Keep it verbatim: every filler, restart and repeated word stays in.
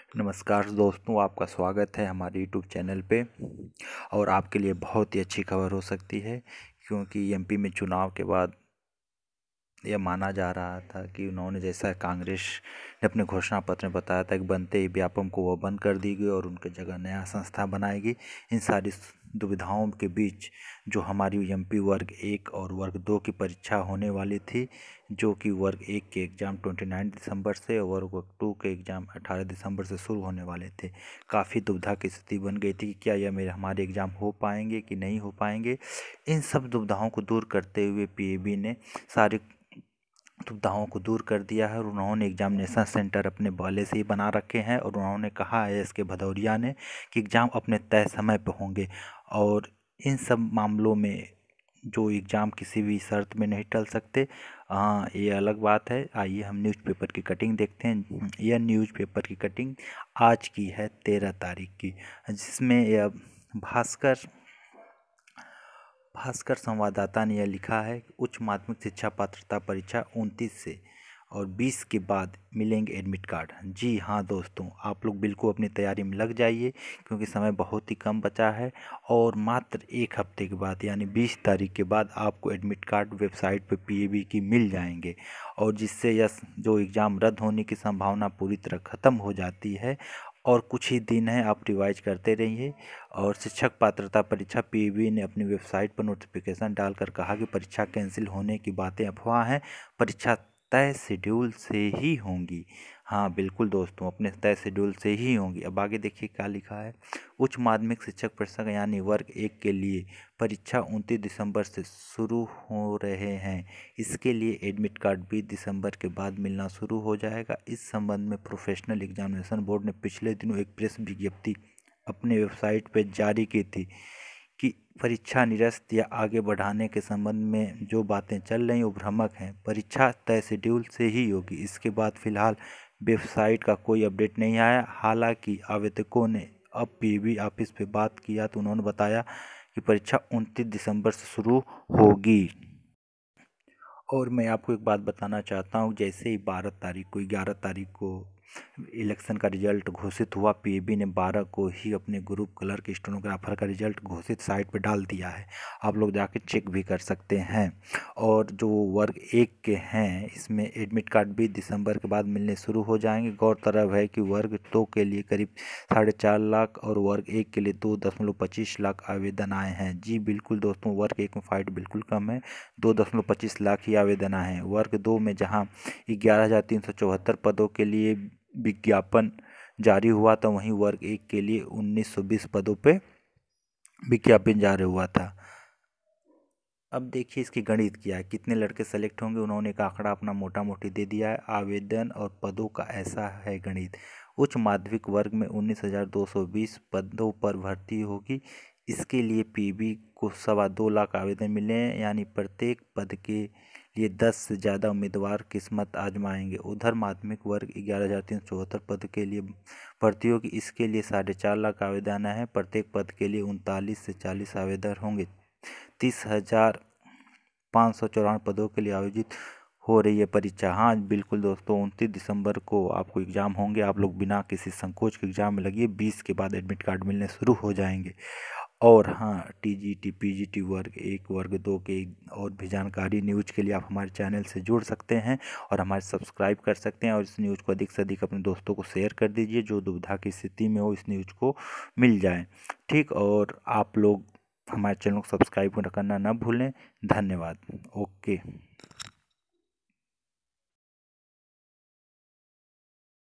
नमस्कार दोस्तों, आपका स्वागत है हमारे यूट्यूब चैनल पे। और आपके लिए बहुत ही अच्छी खबर हो सकती है, क्योंकि एमपी में चुनाव के बाद यह माना जा रहा था कि उन्होंने, जैसा कांग्रेस ने अपने घोषणा पत्र में बताया था कि बनते ही व्यापम को वह बंद कर दी गई और उनके जगह नया संस्था बनाएगी। इन सारी दुविधाओं के बीच जो हमारी एमपी वर्ग एक और वर्ग दो की परीक्षा होने वाली थी, जो कि वर्ग एक के एग्ज़ाम उनतीस दिसंबर से और वर्ग टू के एग्ज़ाम अठारह दिसंबर से शुरू होने वाले थे। काफ़ी दुविधा की स्थिति बन गई थी कि क्या यह मेरे हमारे एग्ज़ाम हो पाएंगे कि नहीं हो पाएंगे। इन सब दुविधाओं को दूर करते हुए पीएबी ने सारी दुविधाओं को दूर कर दिया है और उन्होंने एग्जामिनेशन सेंटर अपने पहले से ही बना रखे हैं। और उन्होंने कहा है एस के भदौरिया ने कि एग्ज़ाम अपने तय समय पर होंगे और इन सब मामलों में जो एग्ज़ाम किसी भी शर्त में नहीं टल सकते। हाँ, ये अलग बात है। आइए हम न्यूज़पेपर की कटिंग देखते हैं। यह न्यूज़पेपर की कटिंग आज की है तेरह तारीख की, जिसमें यह भास्कर भास्कर संवाददाता ने यह लिखा है कि उच्च माध्यमिक शिक्षा पात्रता परीक्षा उनतीस से और बीस के बाद मिलेंगे एडमिट कार्ड। जी हाँ दोस्तों, आप लोग बिल्कुल अपनी तैयारी में लग जाइए, क्योंकि समय बहुत ही कम बचा है और मात्र एक हफ्ते के बाद यानी बीस तारीख के बाद आपको एडमिट कार्ड वेबसाइट पर पीएबी की मिल जाएंगे। और जिससे यह जो एग्ज़ाम रद्द होने की संभावना पूरी तरह ख़त्म हो जाती है। और कुछ ही दिन है, आप रिवाइज करते रहिए। और शिक्षक पात्रता परीक्षा पीएबी ने अपनी वेबसाइट पर नोटिफिकेशन डालकर कहा कि परीक्षा कैंसिल होने की बातें अफवाह हैं, परीक्षा तय शेड्यूल से ही होंगी। हाँ बिल्कुल दोस्तों, अपने तय शेड्यूल से ही होंगी। अब आगे देखिए क्या लिखा है। उच्च माध्यमिक शिक्षक परीक्षा यानी वर्ग एक के लिए परीक्षा उनतीस दिसंबर से शुरू हो रहे हैं। इसके लिए एडमिट कार्ड बीस दिसंबर के बाद मिलना शुरू हो जाएगा। इस संबंध में प्रोफेशनल एग्जामिनेशन बोर्ड ने पिछले दिनों एक प्रेस विज्ञप्ति अपने वेबसाइट पर जारी की थी कि परीक्षा निरस्त या आगे बढ़ाने के संबंध में जो बातें चल रही वो भ्रामक हैं। परीक्षा तय शेड्यूल से ही होगी। इसके बाद फिलहाल वेबसाइट का कोई अपडेट नहीं आया। हालांकि आवेदकों ने अब पीएबी ऑफिस पे बात किया तो उन्होंने बताया कि परीक्षा उनतीस दिसंबर से शुरू होगी। और मैं आपको एक बात बताना चाहता हूँ, जैसे ही बारह तारीख को ग्यारह तारीख को इलेक्शन का रिजल्ट घोषित हुआ, पीएबी ने बारह को ही अपने ग्रुप क्लर्क स्टेनोग्राफर का रिजल्ट घोषित साइट पर डाल दिया है। आप लोग जाके चेक भी कर सकते हैं। और जो वर्ग एक के हैं, इसमें एडमिट कार्ड भी दिसंबर के बाद मिलने शुरू हो जाएंगे। गौरतलब है कि वर्ग दो के लिए करीब साढ़े चार लाख और वर्ग एक के लिए दो दशमलव पच्चीस लाख आवेदन आए हैं। जी बिल्कुल दोस्तों, वर्ग एक में फाइट बिल्कुल कम है, दो दशमलव पच्चीस लाख ही आवेदन आए हैं। वर्ग दो में जहां ग्यारह हज़ार तीन सौ चौहत्तर पदों के लिए विज्ञापन जारी हुआ था, वहीं वर्ग एक के लिए उन्नीस सौ बीस पदों पे विज्ञापन जारी हुआ था। अब देखिए इसकी गणित क्या है, कितने लड़के सेलेक्ट होंगे। उन्होंने एक आंकड़ा अपना मोटा मोटी दे दिया है। आवेदन और पदों का ऐसा है गणित। उच्च माध्यमिक वर्ग में उन्नीस हज़ार दो सौ बीस पदों पर भर्ती होगी। इसके लिए पीबी को सवा दो लाख आवेदन मिले हैं, यानी प्रत्येक पद के लिए दस से ज़्यादा उम्मीदवार किस्मत आजमाएंगे। उधर माध्यमिक वर्ग ग्यारह हज़ार तीन सौ चौहत्तर पद के लिए भर्ती होगी। इसके लिए साढ़े चार लाख आवेदन हैं। प्रत्येक पद के लिए उनतालीस से चालीस आवेदन होंगे। तीस हजार पाँच सौ चौरानवे पदों के लिए आयोजित हो रही है परीक्षा। हाँ बिल्कुल दोस्तों, उनतीस दिसंबर को आपको एग्ज़ाम होंगे। आप लोग बिना किसी संकोच के एग्ज़ाम में लगिए। बीस के बाद एडमिट कार्ड मिलने शुरू हो जाएंगे। और हाँ, टीजीटी पीजीटी वर्ग एक वर्ग दो के और भी जानकारी न्यूज़ के लिए आप हमारे चैनल से जुड़ सकते हैं और हमारे सब्सक्राइब कर सकते हैं। और इस न्यूज़ को अधिक से अधिक अपने दोस्तों को शेयर कर दीजिए, जो दुविधा की स्थिति में हो इस न्यूज़ को मिल जाए। ठीक, और आप लोग हमारे चैनल को सब्सक्राइब करना ना भूलें। धन्यवाद। ओके।